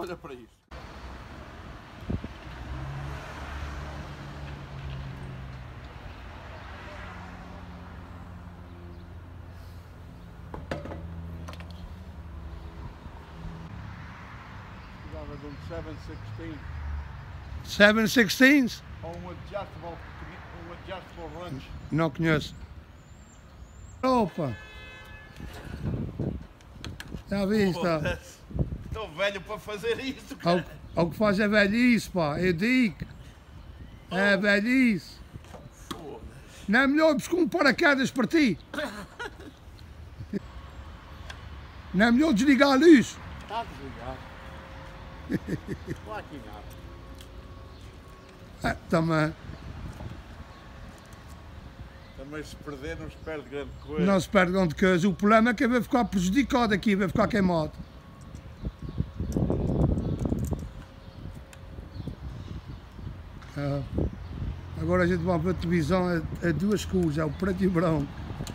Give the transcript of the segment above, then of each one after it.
Olha para isto. Precisava de um 716. 716s? Ou um adjustable range. Não conheço. Opa! Já viste? Estou velho para fazer isso, cara. Ao que faz é velhice, pá. Eu digo. É velhice. Não é melhor buscar um paraquedas para ti? Não é melhor desligar a luz? Está desligado. Claro que não. Também. Também se perder não se perde grande coisa. Não se perde grande coisa. O problema é que vai ficar prejudicado aqui, vai ficar queimado. Agora a gente vai ver a televisão a duas cores, é o preto e o branco.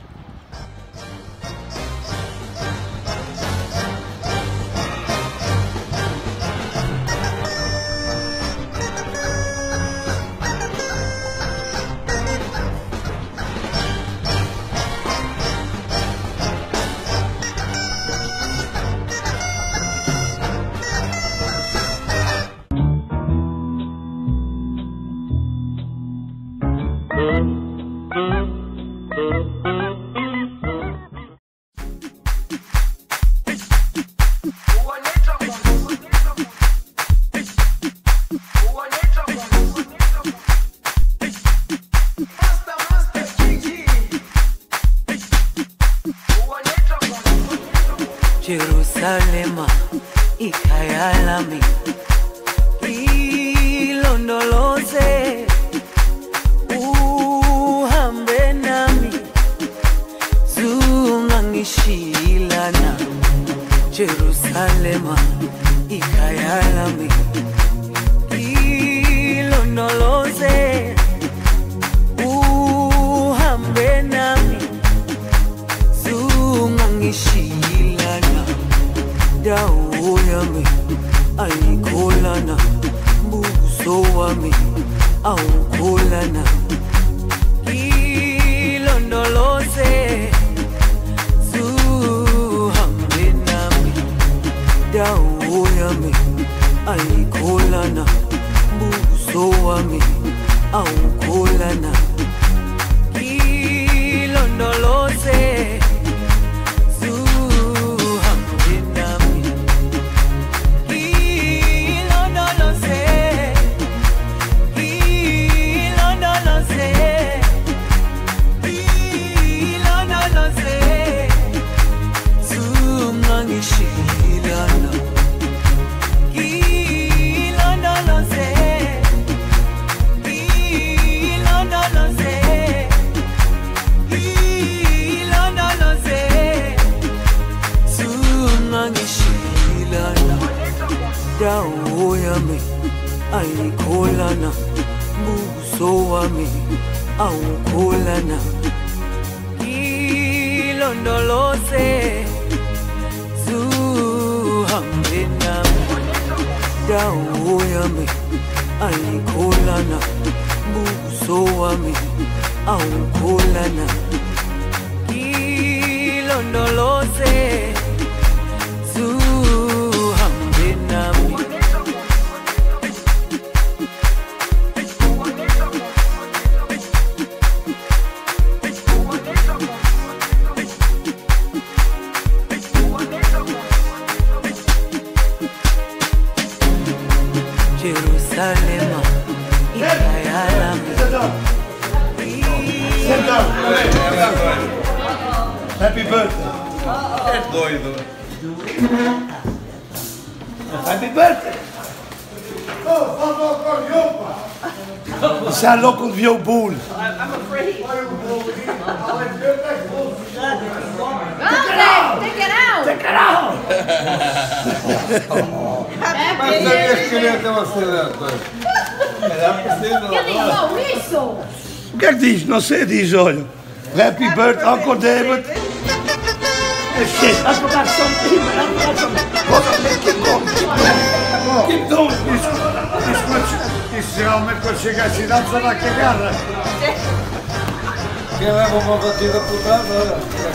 Jerusalema ikhaya lami ilondoloze uhambe nami zungangishilana Jerusalema ikhaya lami ilondoloze uhambe nami zungangishilana dawo yami ayikholana buso wami awukholana ilondoloze zuhambe nami dawo yami ayikholana buso wami awukholana ilondoloze dawo yami ayikholana buso wami awukholana ilondoloze zuhambe nami dawo yami ayikholana buso wami awukholana ilondoloze zuhambe nami Jerusalema ikhaya lami. Sit down. Happy birthday. É doido. Happy birthday. Isso é louco de ver o bolo. I'm afraid. Take it out! Take it out! Mas sabia que queria ter uma cena. Que legal isso! O que é que diz? Não sei, diz, olha. Happy birthday, Uncle David. Shit, I forgot something, man. I forgot something. Hold on, man. Keep going. Keep going. Isso realmente quando chega à cidade só dá cagada. Quem leva uma batida por trás, olha.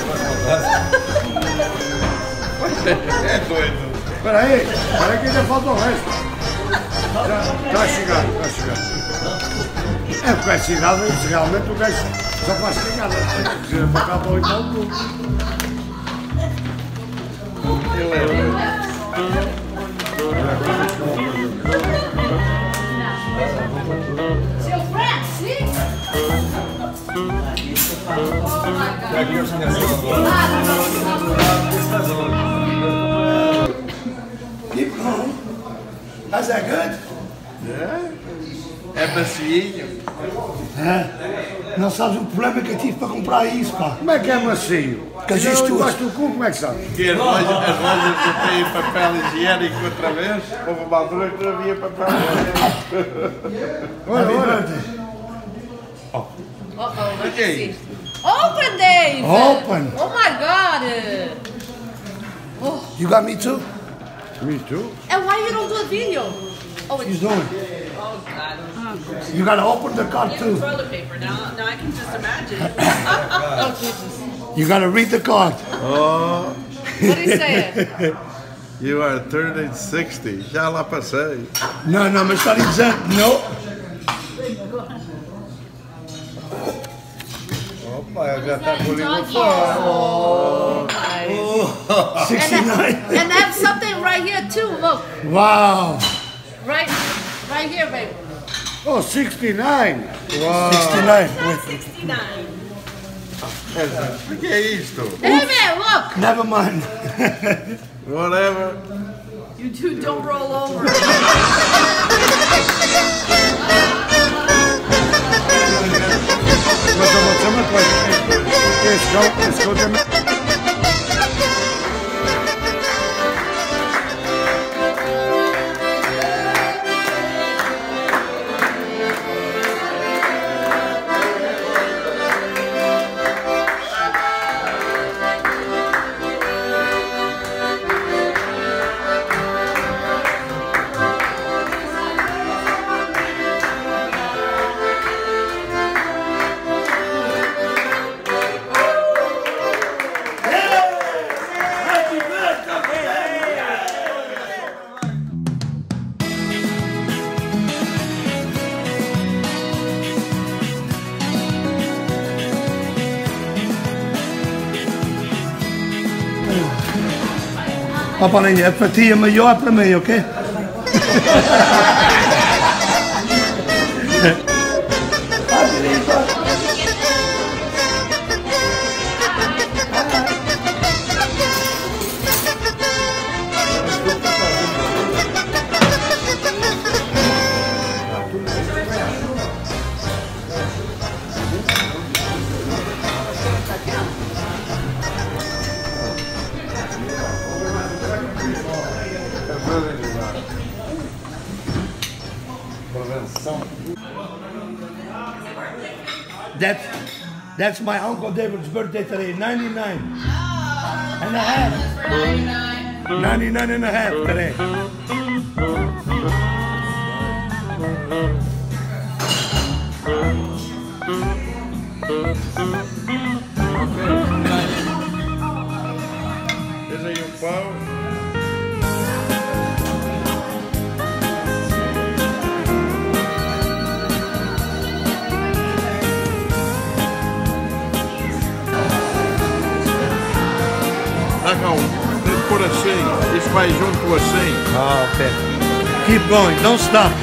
É doido. Espera aí que ainda falta o resto. Já a chegar. É porque a cidade, realmente o gajo só faz cagada. Precisa para cá para o então tudo. Seu Fred, see? Aqui eu tinha Keep going. Is that good? É bacinho. É. Não sabes o problema que eu tive para comprar isso, pá. Como é que é macio? Porque isto tu gosto do cu, como é que sabes? Que as lojas não têm papel higiênico outra vez. Houve uma altura que não havia papel higiênico. Olha. O que é isso? Open, Dave! Open. Oh my God! You got me too? Me too. And why you don't do a video? Oh, He's it's doing. Oh God. You gotta open the card too. Toilet paper. Now I can just imagine. oh Jesus! You gotta read the card. Oh, What are you saying? you are turning 60. Já lá passei. Não, mas está dizendo, não. Opa, já está com o língua fora. Oh, nice. 69. And have something right here too. Look, Wow. right here, baby. Oh, 69. Wow. 69. Wait. 69. O que é isto? Hey man, look. Never mind. Whatever. You two don't roll over. Let's go. Ó, Paulinho, a fatia maior é para mim, ok? That's my Uncle David's birthday today, 99 and a half. 99 and a half today. Tens aí pão. Não, tem que pôr assim. Isso vai junto com assim. Oh, okay. Keep going. Don't stop.